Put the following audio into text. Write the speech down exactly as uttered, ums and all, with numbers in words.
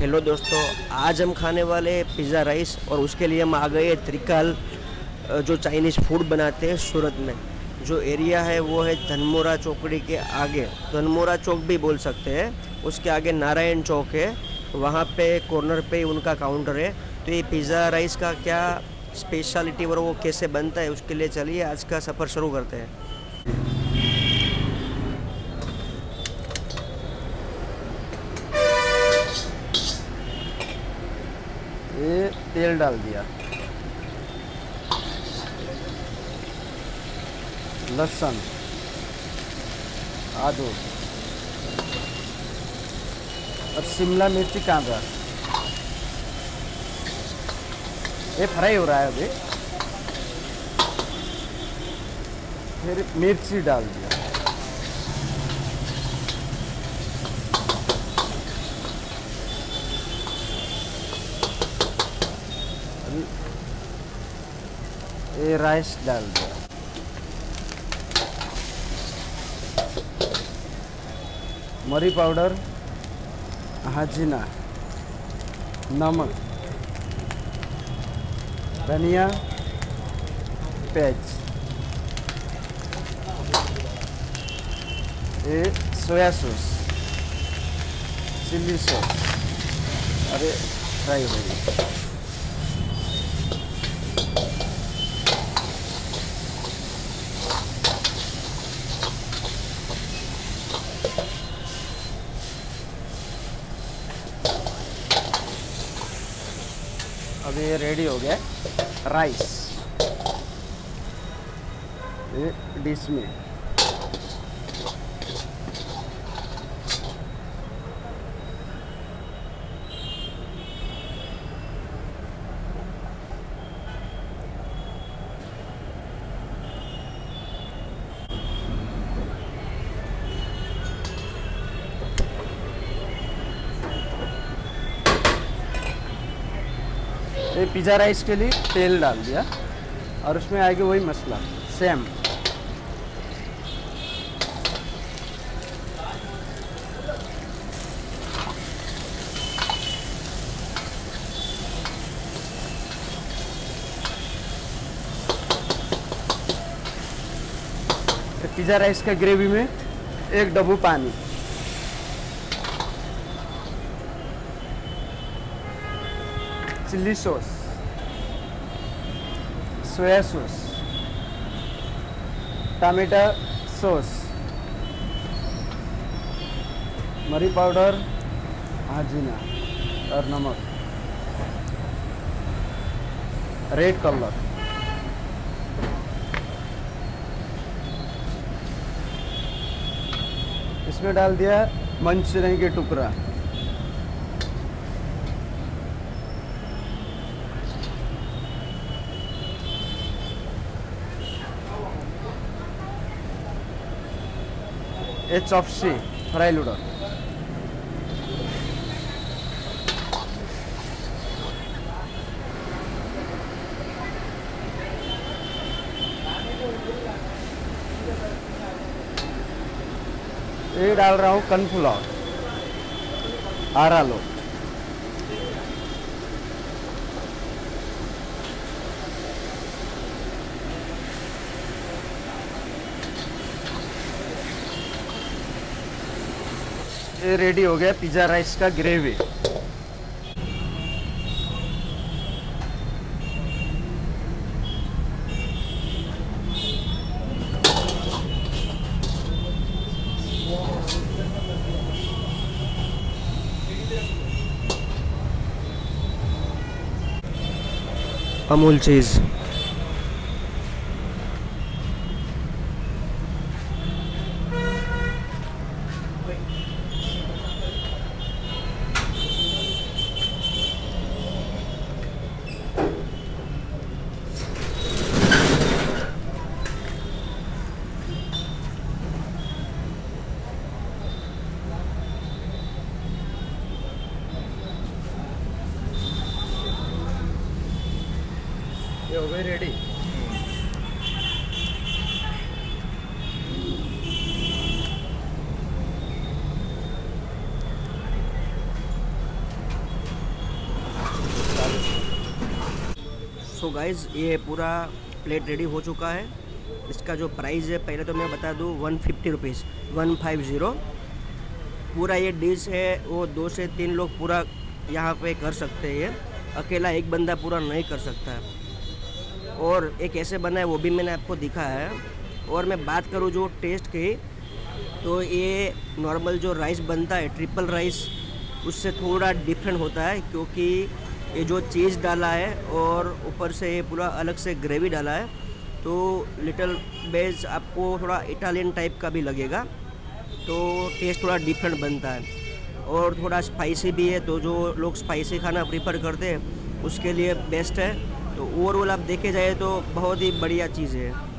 Hello दोस्तों, आज हम खाने वाले पिज़्ज़ा राइस और उसके लिए हम आ गए त्रिकाल जो चाइनीज़ फूड बनाते हैं सूरत में। जो एरिया है वो है धनमोरा चौकड़ी के आगे, धनमोरा चौक भी बोल सकते हैं। उसके आगे नारायण चौक है, वहाँ पे कॉर्नर पे उनका काउंटर है। तो ये पिज़्ज़ा राइस का क्या स्पेशलिटी और वो कैसे बनता है उसके लिए चलिए आज का सफ़र शुरू करते हैं। ये तेल डाल दिया, लहसुन, आदू और शिमला मिर्ची कांदा। ये फ्राई हो रहा है अभी। फिर मिर्ची डाल दिया, ये राइस डाल दिया, मरी पाउडर, हाजीना, नमक, धनिया, प्याज, ये सोया सॉस, चिल्ली सॉस। अरे फ्राई हो गई। अब ये रेडी हो गया राइस। ये डिश में ये पिज़्ज़ा राइस के लिए तेल डाल दिया और उसमें आएगा वही मसाला सेम। पिज़्ज़ा राइस का ग्रेवी में एक डब्बू पानी, chilli sauce, soya sauce, tomato sauce, मरी पाउडर, हाजीना और नमक, रेड कलर। इसमें डाल दिया मंचूरियन के टुकड़ा, ये चॉपसी फ्राई नूडल, ये डाल रहा हूँ कॉर्नफ्लोर, आरा लो, ये रेडी हो गया पिज़्ज़ा राइस का ग्रेवी। अमूल चीज़, ये हो गई रेडी। सो गाइस ये पूरा प्लेट रेडी हो चुका है। इसका जो प्राइस है पहले तो मैं बता दूँ one fifty rupees one five zero. पूरा ये डिश है वो दो से तीन लोग पूरा यहाँ पे कर सकते हैं, अकेला एक बंदा पूरा नहीं कर सकता है। और एक कैसे बना है वो भी मैंने आपको दिखाया है। और मैं बात करूँ जो टेस्ट की, तो ये नॉर्मल जो राइस बनता है ट्रिपल राइस उससे थोड़ा डिफरेंट होता है, क्योंकि ये जो चीज़ डाला है और ऊपर से ये पूरा अलग से ग्रेवी डाला है, तो लिटिल बेस आपको थोड़ा इटालियन टाइप का भी लगेगा, तो टेस्ट थोड़ा डिफरेंट बनता है। और थोड़ा स्पाइसी भी है, तो जो लोग स्पाइसी खाना प्रीफर करते हैं उसके लिए बेस्ट है। तो ओवरऑल आप देखे जाए तो बहुत ही बढ़िया चीज़ है।